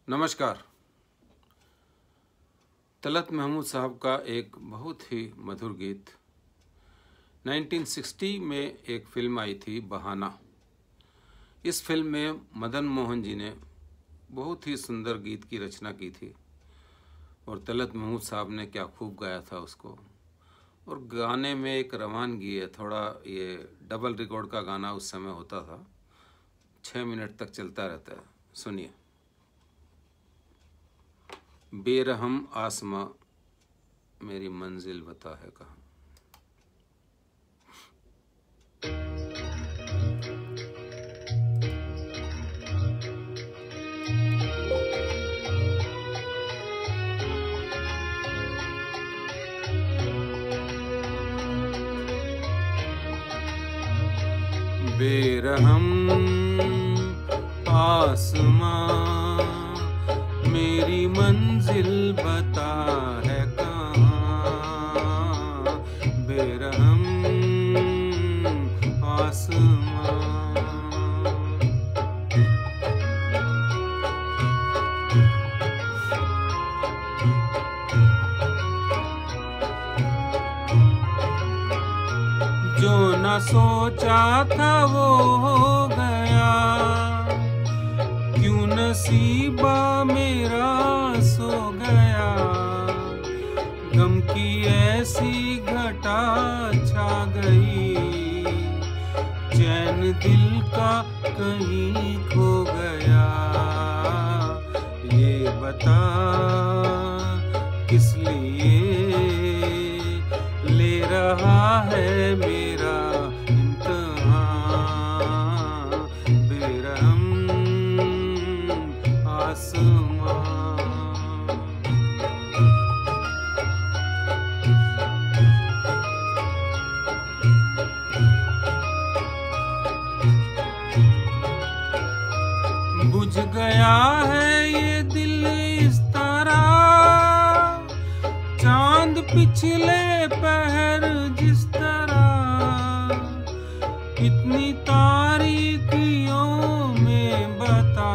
नमस्कार। तलत महमूद साहब का एक बहुत ही मधुर गीत 1960 में एक फिल्म आई थी बहाना। इस फिल्म में मदन मोहन जी ने बहुत ही सुंदर गीत की रचना की थी और तलत महमूद साहब ने क्या खूब गाया था उसको। और गाने में एक रवानगी है, थोड़ा ये डबल रिकॉर्ड का गाना उस समय होता था, 6 मिनट तक चलता रहता है। सुनिए। बेरहम आसमां मेरी मंजिल बता है कहाँ। बेरहम आसमां मेरी मंजिल बता है कहाँ। बेरहम आसमां जो न सोचा था वो हो गया, क्यों नसीबा मेरा सो गया। गम की ऐसी घटा छा गई, चैन दिल का कहीं खो गया। ये बता किस लिए ले रहा है मेरा इम्तिहान। बेरहम आसमां बुझ गया है ये दिल इस तरह, चांद पिछले पहर जिस तरह। इतनी तारीकियों में बता,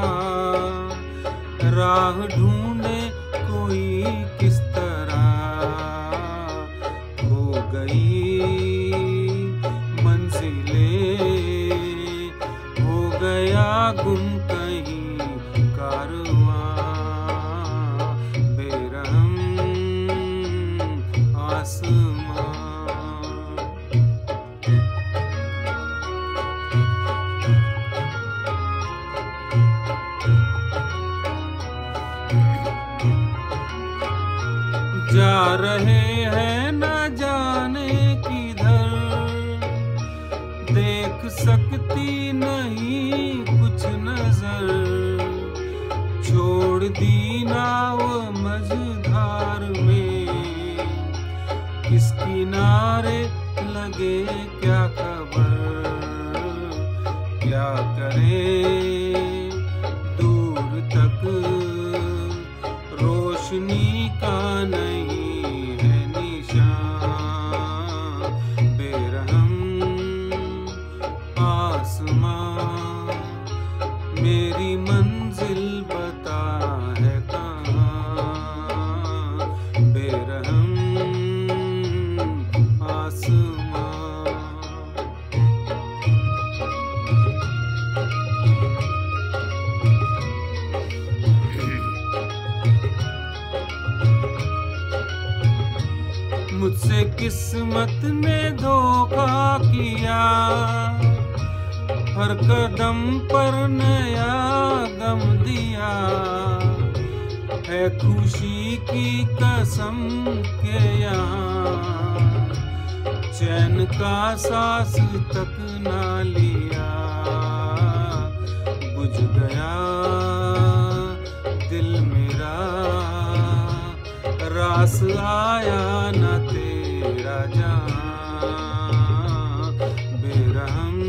राह ढूंढे कोई किस तरह। हो गई मंजिलें, हो गया गुम कहीं कारवां। बेरहम आसमां जा रहे हैं न जाने किधर, देख सकती नहीं कुछ नजर। छोड़ दी नाव मझधार में, किस किनारे लगे क्या खबर। क्या करें दूर तक रोशनी का नहीं है निशान। बेरहम आसमां मेरी मंजिल बता है कहाँ। बेरहम आसमां मुझसे किस्मत ने धोखा किया, हर कदम पर नया गम दिया। है खुशी की कसम के यहाँ, चैन का सांस तक ना लिया। बुझ गया दिल मेरा, रास आया न तेरा जान। बेरहम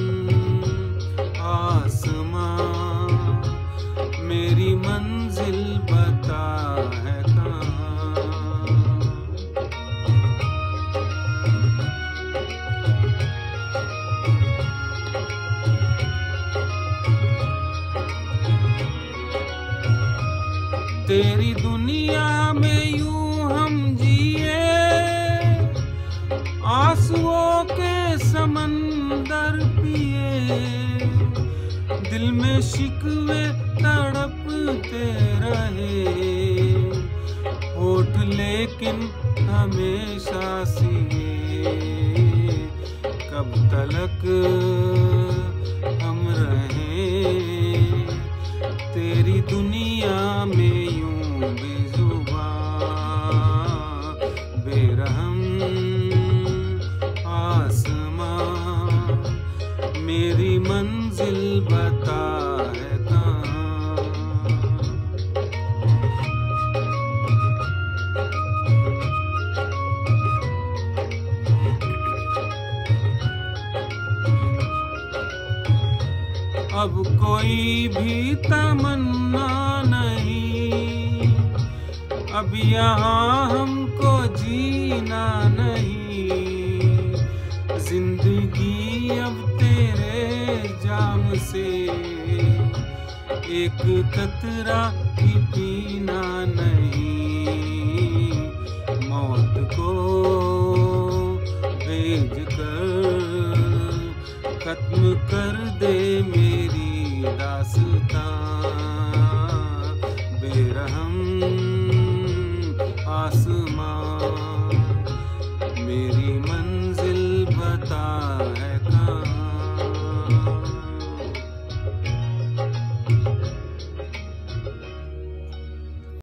आसमां मेरी मंजिल बता है कहाँ। तेरी दुनिया में यूं हम जिए, आंसुओं के समंदर पिए, दिल में शिकवे तड़पते रहे, होठ लेकिन हमेशा सिए, कब तलक हम रहें तेरी दुनिया में यूं बेजुबां बेरहम आसमां, मेरी मंजिल बता है कहाँ। अब कोई भी तमन्ना नहीं, अब यहाँ हमको जीना नहीं, जिंदगी अब तेरे जाम से एक कतरा भी पीना नहीं, मौत को भेज कर खत्म कर दे मेरी दास्तां, बेरहम आसमां।